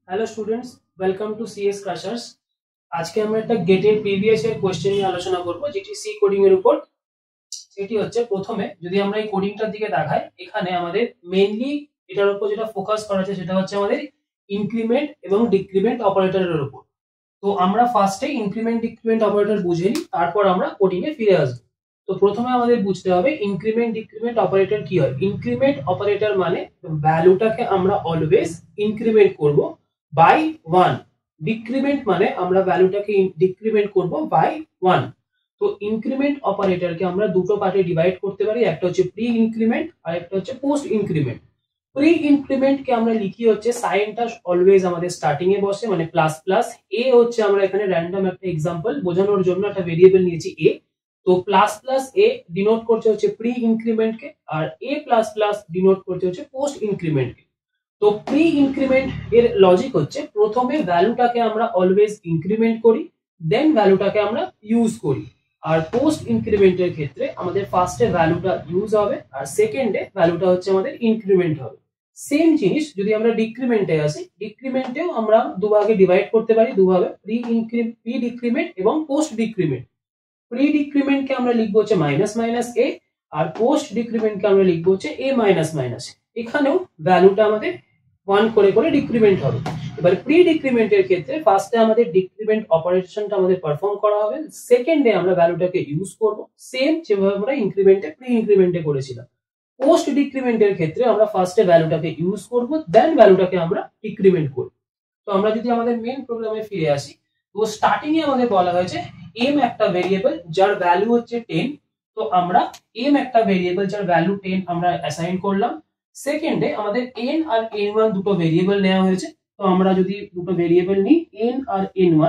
Hello students, welcome to CS crushers. আজকে আমরা একটা গেটের প্রিভিয়াস ইয়ার কোশ্চেন নিয়ে আলোচনা করব, যেটি সি কোডিং এর উপর। সেটি হচ্ছে, প্রথমে যদি আমরা এই কোডিংটার দিকে তাকাই, এখানে আমাদের মেইনলি এটার উপর যেটা ফোকাস করা আছে সেটা হচ্ছে আমাদের ইনক্রিমেন্ট এবং ডিক্রিমেন্ট অপারেটরের উপর। তো আমরা ফার্স্টে ইনক্রিমেন্ট ডিক্রিমেন্ট অপারেটর বুঝে নিই, তারপর আমরা কোডিং এ ফিরে আসবো। তো প্রথমে আমাদের বুঝতে হবে ইনক্রিমেন্ট ডিক্রিমেন্ট অপারেটর কি হয়। ইনক্রিমেন্ট অপারেটর মানে ভ্যালুটাকে আমরা অলওয়েজ ইনক্রিমেন্ট করব বাই 1। ডিক্রিমেন্ট মানে আমরা ভ্যালুটাকে ডিক্রিমেন্ট করব বাই 1। তো ইনক্রিমেন্ট অপারেটরকে আমরা দুটো পার্টে ডিভাইড করতে পারি, একটা হচ্ছে প্রি ইনক্রিমেন্ট আর একটা হচ্ছে পোস্ট ইনক্রিমেন্ট। প্রি ইনক্রিমেন্ট কে আমরা লিখি হচ্ছে সাইনটা অলওয়েজ আমাদের স্টার্টিং এ বসে, মানে প্লাস প্লাস এ হচ্ছে, আমরা এখানে র্যান্ডম একটা এক্সাম্পল বোঝানোর জন্য একটা ভেরিয়েবল নিয়েছি এ। তো প্লাস প্লাস এ ডিনোট করছে হচ্ছে প্রি ইনক্রিমেন্ট কে, আর এ প্লাস প্লাস ডিনোট করছে হচ্ছে পোস্ট ইনক্রিমেন্ট কে। তো প্রি ইনক্রিমেন্ট এর লজিক হচ্ছে, প্রথমে ভ্যালুটাকে আমরা অলওয়েজ ইনক্রিমেন্ট করি, দেন ভ্যালুটাকে আমরা ইউজ করি। আর পোস্ট ইনক্রিমেন্টের ক্ষেত্রে আমাদের ফার্স্টে ভ্যালুটা ইউজ হবে আর সেকেন্ডে ভ্যালুটা হচ্ছে আমাদের ইনক্রিমেন্ট হবে। সেম জিনিস যদি আমরা ডিক্রিমেন্টে আসি, ডিক্রিমেন্টেও আমরা দুভাগে ডিভাইড করতে পারি, দুভাবে, প্রি ডিক্রিমেন্ট এবং পোস্ট ডিক্রিমেন্ট। প্রি ডিক্রিমেন্ট কে আমরা লিখবো হচ্ছে মাইনাস মাইনাস এ, আর পোস্ট ডিক্রিমেন্ট কে আমরা লিখবো হচ্ছে এ মাইনাস মাইনাস। এখানেও ভ্যালুটা আমাদের 1 করে করে ডিক্রিমেন্ট হবে। এবার প্রি ডিক্রিমেন্টের ক্ষেত্রে ফার্স্টে আমাদের ডিক্রিমেন্ট অপারেশনটা আমাদের পারফর্ম করা হবে, সেকেন্ডে আমরা ভ্যালুটাকে ইউজ করব, সেম যেভাবে আমরা ইনক্রিমেন্টে প্রি ইনক্রিমেন্টে করেছিলাম। পোস্ট ডিক্রিমেন্টের ক্ষেত্রে আমরা ফার্স্টে ভ্যালুটাকে ইউজ করব, দেন ভ্যালুটাকে আমরা ডিক্রিমেন্ট করব। তো আমরা যদি আমাদের মেইন প্রোগ্রামে ফিরে আসি, তো স্টার্টিং এ আমাদের বলা হয়েছে এম একটা ভেরিয়েবল যার ভ্যালু হচ্ছে 10। তো আমরা এম একটা ভেরিয়েবল যার ভ্যালু 10 আমরা অ্যাসাইন করলাম। সেকেন্ডে আমাদের n আর n1 দুটো ভেরিয়েবল নেওয়া হয়েছে। তো আমরা যদি দুটো ভেরিয়েবল নিই n আর n1,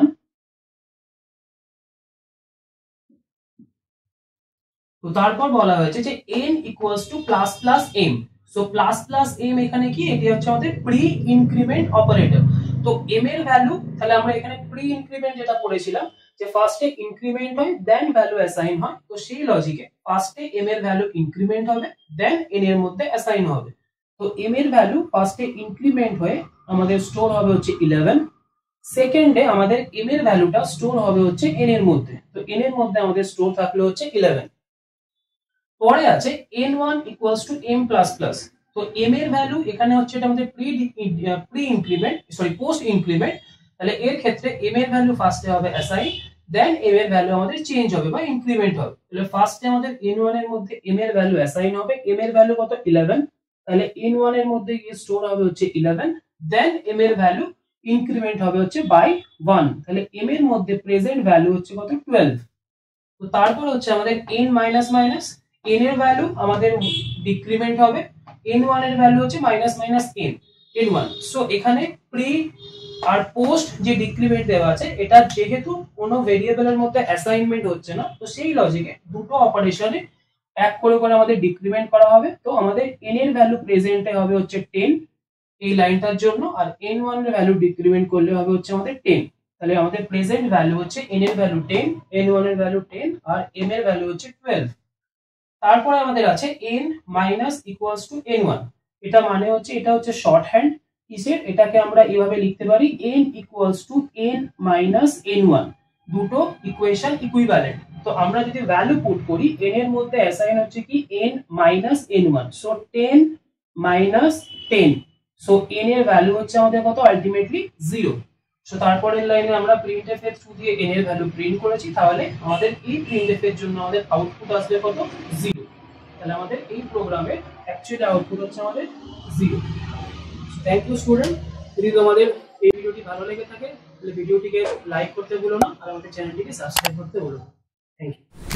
তো তারপর বলা হয়েছে যে n equals to plus plus m। So plus plus m এখানে কি, এটি হচ্ছে আমাদের প্রি ইনক্রিমেন্ট অপারেটর। তো m এর ভ্যালু, তাহলে আমরা এখানে প্রি ইনক্রিমেন্ট যেটা পড়েছিলাম যে ফার্স্টে ইনক্রিমেন্ট হয় দেন ভ্যালু অ্যাসাইন হয়, তো সেই লজিকে ফার্স্টে m এর ভ্যালু ইনক্রিমেন্ট হবে, দেন n এর মধ্যে অ্যাসাইন হবে। তো m এর ভ্যালু ফার্স্টে ইনক্রিমেন্ট হয়ে আমাদের স্টোর হবে হচ্ছে 11। সেকেন্ডে আমাদের m এর ভ্যালুটা স্টোর হবে হচ্ছে n এর মধ্যে, তো n এর মধ্যে আমাদের স্টোর থাকলো হচ্ছে 11। পরে আছে n1 equals to m plus plus. তো m এর ভ্যালু এখানে হচ্ছে, এটা আমাদের pre increment, sorry post increment. তাহলে এর ক্ষেত্রে m এর ভ্যালু ফার্স্টে হবে অ্যাসাইন, দেন m এর ভ্যালু আমাদের চেঞ্জ হবে বা ইনক্রিমেন্ট হবে। তাহলে ফার্স্টে আমাদের n1 এর মধ্যে m এর ভ্যালু অ্যাসাইন হবে, m এর ভ্যালু কত 11। তাহলে n1 এর মধ্যে গিয়ে স্টোর হবে হচ্ছে 11, দেন m এর ভ্যালু ইনক্রিমেন্ট হবে হচ্ছে বাই 1। তাহলে m এর মধ্যে প্রেজেন্ট ভ্যালু হচ্ছে কত 12। তো তারপর হচ্ছে আমাদের n মাইনাস মাইনাস, n এর ভ্যালু আমাদের ডিক্রিমেন্ট হবে, n1 এর ভ্যালু হচ্ছে মাইনাস মাইনাস n1। সো এখানে প্রি আর পোস্ট যে ডিক্রিমেন্ট দেওয়া আছে, এটা যেহেতু কোনো ভেরিয়েবলের মধ্যে অ্যাসাইনমেন্ট হচ্ছে না, তো সেই লজিকে দুটো অপারেশনে এক করে করে আমাদের ডিক্রিমেন্ট করা হবে। তো আমাদের n এর ভ্যালু প্রেজেন্টে হবে হচ্ছে 10 এই লাইনটার জন্য, আর n1 এর ভ্যালু ডিক্রিমেন্ট করলে হবে হচ্ছে আমাদের 10। তাহলে আমাদের প্রেজেন্ট ভ্যালু হচ্ছে n এর ভ্যালু 10, n1 এর ভ্যালু 10 আর m এর ভ্যালু হচ্ছে 12। তারপরে আমাদের আছে n minus equals to n1। এটা মানে হচ্ছে, এটা হচ্ছে শর্ট হ্যান্ড কিসের, এটাকে আমরা এইভাবে লিখতে পারি n equals to n minus n1। দুটো ইকুয়েশন ইকুইভ্যালেন্ট। তো আমরা যদি ভ্যালু পুট করি, n এর মধ্যে অ্যাসাইন হচ্ছে কি n minus n1, so 10 minus 10। So n এর ভ্যালু হচ্ছে আমাদের কত, আলটিমেটলি 0। সো তারপরের লাইনে আমরা প্রিন্টএফ এর থ্রু দিয়ে n এর ভ্যালু প্রিন্ট করেছি, তাহলে আমাদের এই প্রিন্টএফ এর জন্য আমাদের আউটপুট আসবে কত, 0। তাহলে আমাদের এই প্রোগ্রামের অ্যাকচুয়াল আউটপুট হচ্ছে আমাদের 0। Thank you student. যদি তোমাদের এই ভিডিওটি ভালো লেগে থাকে তাহলে ভিডিওটিকে লাইক করতে ভুলো না, আর আমাদের চ্যানেলটিকে সাবস্ক্রাইব করতে ভুলো না। Thank you.